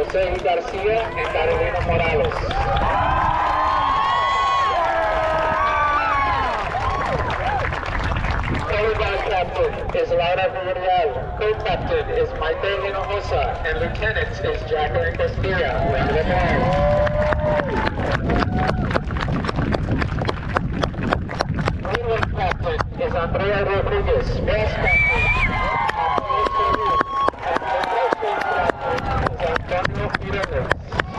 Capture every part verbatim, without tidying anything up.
Jose Garcia and Carolina Morales. Color captain is Laura Villarreal. Co-captain is Maite Hinojosa. And lieutenant is Jacqueline Castilla. Round of applause. Leading captain is Andrea Rodriguez. Vice captain is Antonio Figueroa.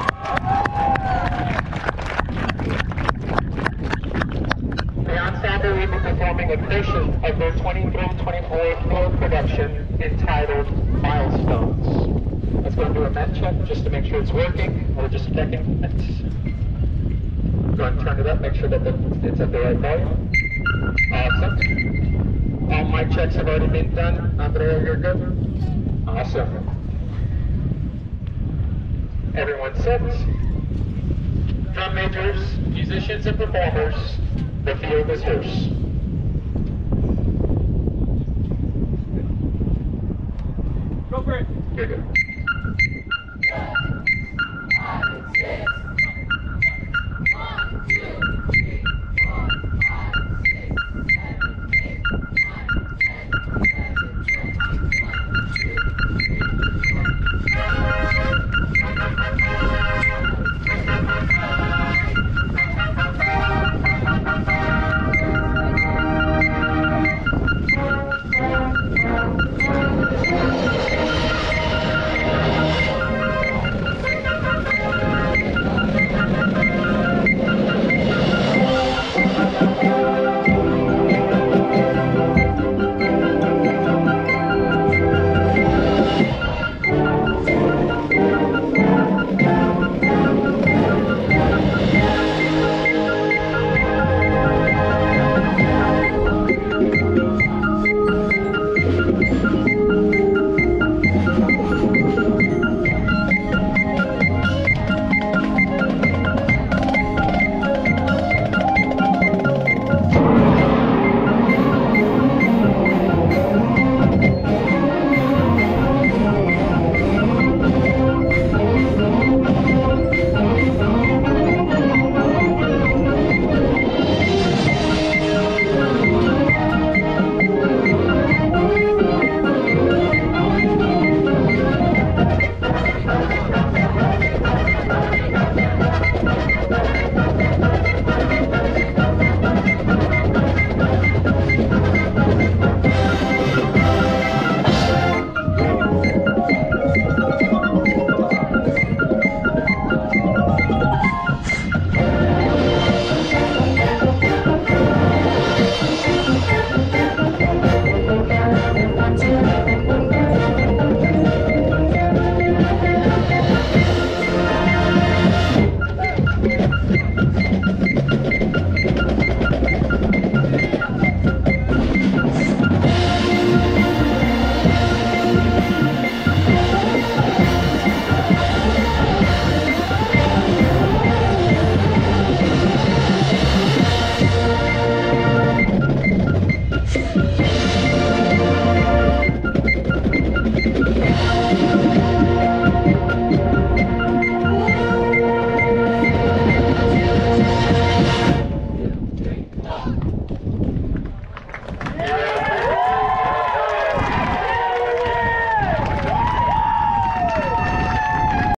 The ensemble will be performing a portion of their twenty-three twenty-four floor production entitled Milestones. Let's go and do a med check just to make sure it's working. We're just checking it. Go ahead and turn it up, make sure that the, it's at the right volume. Awesome. All mic checks have already been done. Andrea, you're good? Awesome. Everyone set. Drum majors, musicians, and performers, the field is yours. Go for it. You're good. Five, six.